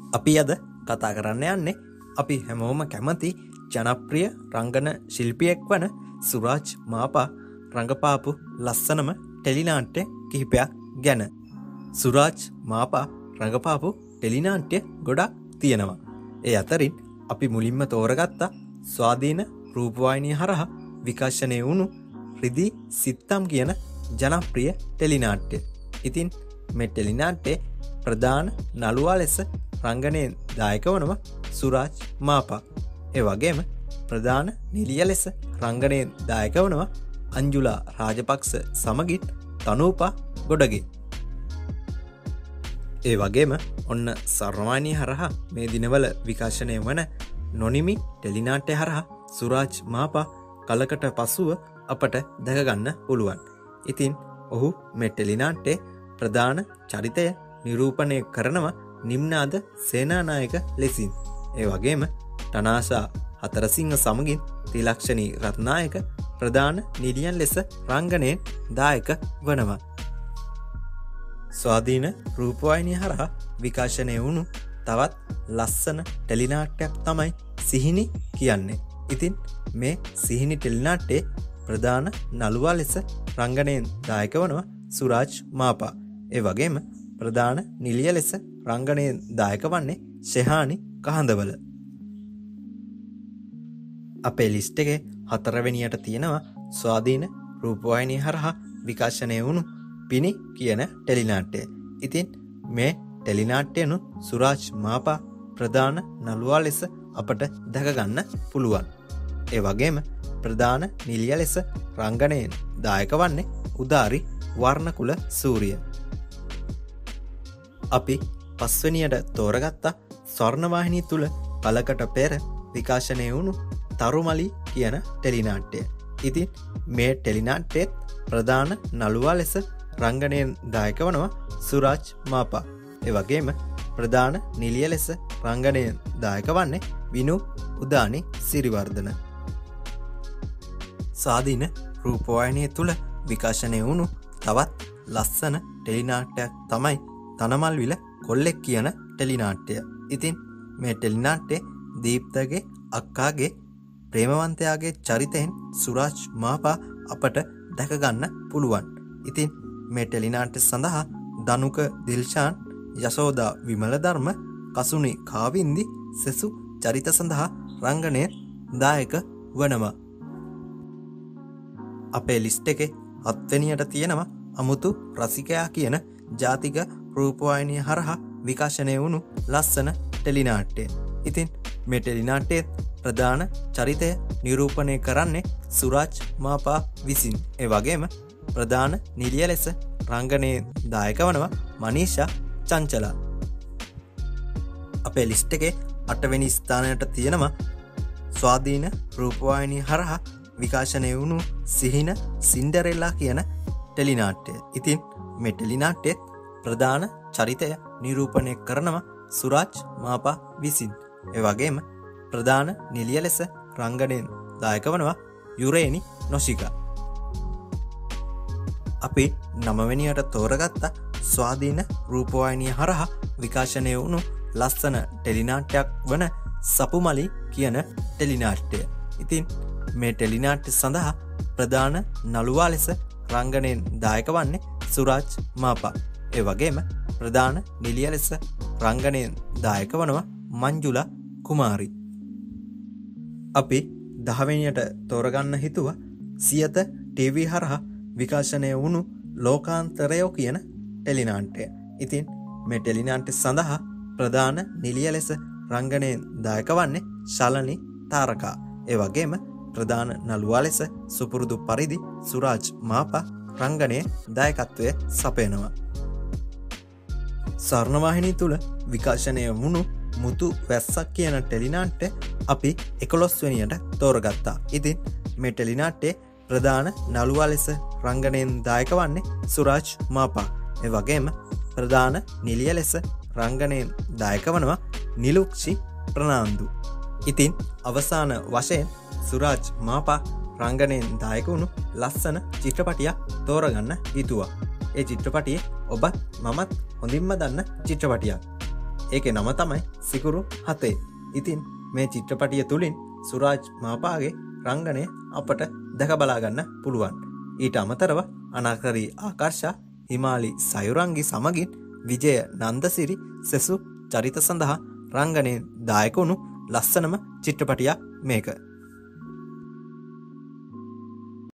අපි අද කතා කරන්න යන්නේ අපි හැමෝම කැමති ජනප්‍රිය රංගන ශිල්පියෙක් වන සුරාජ් මාපා රංගපාපු ලස්සනම ටෙලිනාට්‍ය කිහිපයක් ගැන. සුරාජ් මාපා රංගපාපු ටෙලිනාට්‍ය ගොඩක් තියෙනවා. ඒ අතරින් අපි මුලින්ම තෝරගත්ත ස්වාධීන රූපවාහිනිය හරහා විකාශනය වුණු රිදී සිත්තම් කියන ජනප්‍රිය ටෙලිනාට්‍ය. ඉතින් මේ ටෙලිනාට්‍යයේ ප්‍රධාන නළුවා ලෙස රංගනයෙන් දායක වනවා සුරාජ් මාපා. ඒ වගේම ප්‍රධාන නිළිය ලෙස රංගනයෙන් දායක වනවා අංජුලා රාජපක්ෂ සමගින් තනූපා ගොඩගේ. ඒ වගේම ඔන්න සර්වමානී හරහා මේ දිනවල විකාශනය වන නොනිමි ටෙලිනාට්‍ය හරහා සුරාජ් මාපා කලකට පසුව අපට දැකගන්න පුළුවන්. ඉතින් ඔහු මේ ටෙලිනාට්‍යයේ ප්‍රධාන චරිතය නිරූපණය කරනවා නිම්නාද සේනානායක ලෙසින්. ඒ වගේම ටනාසා හතරසිංහ සමගින් තිලක්ෂණී රත්නායක ප්‍රධාන නිළියන් ලෙස රංගනයෙන් දායක වනවා. ස්වාධීන රූපවාහිනිය හරහා විකාශනය වුණු තවත් ලස්සන ටෙලිනාට්‍යයක් තමයි සිහිනි කියන්නේ. ඉතින් මේ සිහිනි ටෙලිනාට්‍යයේ ප්‍රධාන නළුවා ලෙස රංගනයෙන් දායක වනවා සුරාජ් මාපා. ඒ වගේම ප්‍රධාන නිළිය ලෙස රංගනයෙන් දායක වන්නේ ෂෙහානි කහඳවල. අපේ ලිස්ට් එකේ 4 වෙනියට තියෙනවා ස්වාධීන රූපවාහිනිය හරහා විකාශනය වුණු පිනි කියන ටෙලිනාට්‍යය. ඉතින් මේ ටෙලිනාට්‍යයනු සුරාජ් මාපා ප්‍රධාන නළුවා ලෙස අපට දැක ගන්න පුළුවන්. ඒ වගේම ප්‍රධාන නිළිය ලෙස රංගනයෙන් දායක වන්නේ උදාරි වර්ණකුල සූරිය. අපි 5 වෙනියට තෝරගත්ත ස්වර්ණවාහිනිය තුල කලකට පෙර විකාශනය වුණු තරුමලි කියන ටෙලිනාට්‍යය. ඉතින් මේ ටෙලිනාට්‍යයේ ප්‍රධාන නළුවා ලෙස රංගනයෙන් දායක වනවා සුරාජ් මාපා. ඒ වගේම ප්‍රධාන නිළිය ලෙස රංගනයෙන් දායක වන්නේ විනු උදානි සිරිවර්ධන. ස්වාධීන රූපවාහිනිය තුල විකාශනය වුණු තවත් ලස්සන ටෙලිනාට්‍යයක් තමයි තනමල්විල කොල්ලෙක් කියන ටෙලිනාට්‍යය. ඉතින් මේ ටෙලිනාට්‍යයේ දීප්තගේ අක්කාගේ ප්‍රේමවන්තයාගේ චරිතයෙන් සුරාජ් මාපා අපට දැක ගන්න පුළුවන්. ඉතින් මේ ටෙලිනාට්‍ය සඳහා දනුක දිල්ෂාන්, යශෝදා විමලධර්ම, කසුනි කාවින්දි සෙසු චරිත සඳහා රංගනයෙන් දායක වනවා. අපේ ලිස්ට් එකේ 7 වෙනියට තියෙනවා අමුතු රසිකයා කියන ජාතික රූපවාහිනිය හරහා විකාශනය වුණු ලස්සන ටෙලිනාට්‍යය. ඉතින් මේ ටෙලිනාට්‍යයේ ප්‍රධාන චරිතය නිරූපණය කරන්නේ සුරාජ් මාපා විසින්. ඒ වගේම ප්‍රධාන නිළිය ලෙස රංගනයෙන් දායක වනවා මනීෂා චංචලා. අපේ ලිස්ට් එකේ 8 වෙනි ස්ථානයට තියෙනවා ස්වාධීන රූපවාහිනිය හරහා විකාශනය වුණු සිහින සින්ඩරෙල්ලා කියන ටෙලිනාට්‍යය. ඉතින් මේ ටෙලිනාට්‍යයේ ප්‍රධාන චරිතය නිරූපණය කරනවා සුරාජ් මාපා විසින්. ඒ වගේම ප්‍රධාන නිළිය ලෙස රංගනයෙන් දායක වනවා යුරේනි නොෂිකා. අපි 9 වෙනියට තෝරගත්ත ස්වාධීන රූපවාහිනිය හරහා විකාශනය වුණු ලස්සන ටෙලිනාට්‍යයක් වන සපුමලි කියන ටෙලිනාට්‍යය. ඉතින් මේ ටෙලිනාට්‍ය සඳහා ප්‍රධාන නළුවා ලෙස රංගනයෙන් දායක වන්නේ සුරාජ් මාපා. ඒ වගේම ප්‍රධාන නිළිය ලෙස රංගනයෙන් දායක වනවා මංජුලා කුමාරි. අපි 10 වෙනියට තෝරගන්න හිතුවා සියත ටීවී හරහා විකාශනය වුණු ලෝකාන්තරයෝ කියන ටෙලිනාට්‍යය. ඉතින් මේ ටෙලිනාට්‍ය සඳහා ප්‍රධාන නිළිය ලෙස රංගනයෙන් දායක වන්නේ ශලනි තාරකා. ඒ වගේම ප්‍රධාන නළුවා ලෙස සුපුරුදු පරිදි සුරාජ් මාපා රංගනයේ දායකත්වය සපයනවා. ස්වර්ණවාහිනිය තුල විකාශනය වුණු මුතු වැස්සක් කියන ටෙලිනාට්‍ය අපි 11 වෙනියට තෝරගත්තා. ඉතින් මේ ටෙලිනාට්‍යයේ ප්‍රධාන නළුවා ලෙස රංගනයෙන් දායක වන්නේ සුරාජ් මාපා. ඒ වගේම ප්‍රධාන නිළිය ලෙස රංගනයෙන් දායක වනවා නිලුක්ෂි ප්‍රනාන්දු. ඉතින් අවසාන වශයෙන් සුරාජ් මාපා රංගනයෙන් දායක වුණු ලස්සන චිත්‍රපටියක් තෝරගන්න හිතුවා. ඒ චිත්‍රපටියේ ඔබත් මමත් හොඳින්ම දන්න චිත්‍රපටියක්. ඒක නම තමයි සිකුරු 7. ඉතින් මේ චිත්‍රපටිය තුළින් සුරාජ් මාපාගේ රංගනය අපට දැක බලාගන්න පුළුවන්. ඊට අමතරව අනාකරී ආකර්ෂා හිමාලි සයුරංගි සමගින් විජය නන්දසිරි සෙසු චරිත සඳහා රංගනයෙන් දායකුණු ලස්සනම චිත්‍රපටියක් මේක.